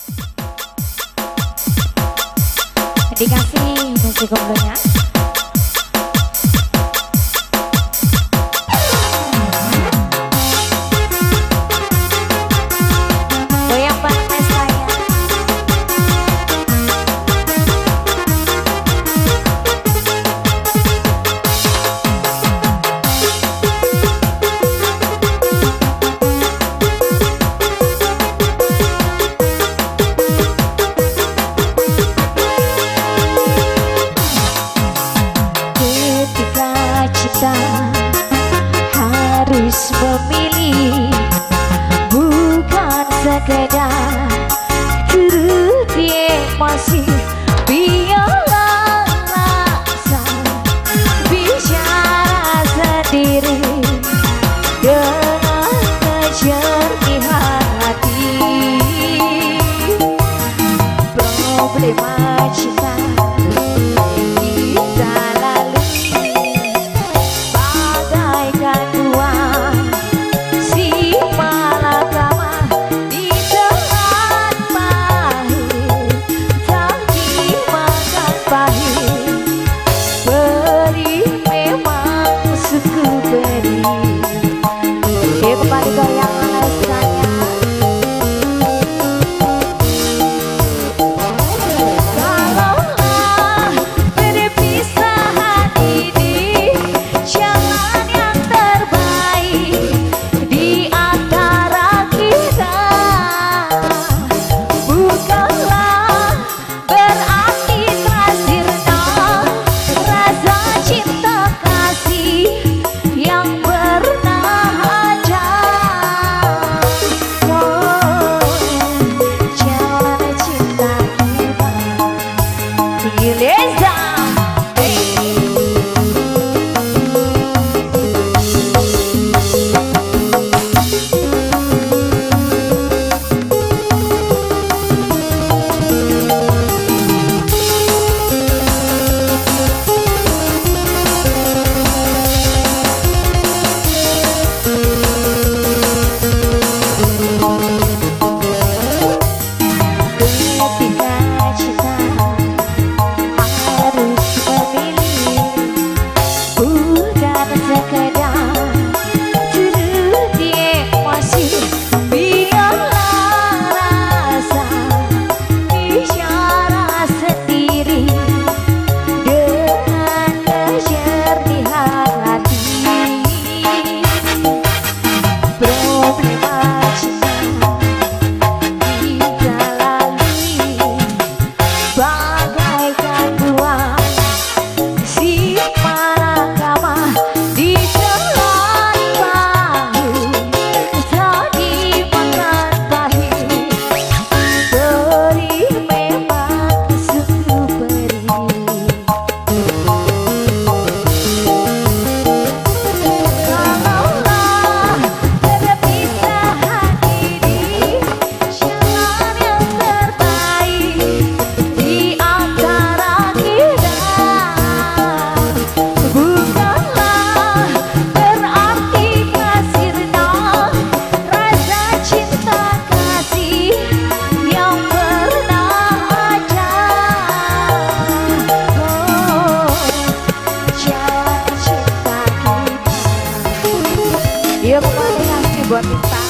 Dikasih musik kombonya. Goyang panas saya. Kita harus memilih, bukan sekedar terus emosi. Biarlah rasa bicara sendiri dengan kejernihan hati. Problema cinta kembali goyang rasanya. Kalaulah perpisahan ini jalan yang terbaik di antara kita, bukanlah berarti terakhirnya rasa cinta kasih yang buat kita.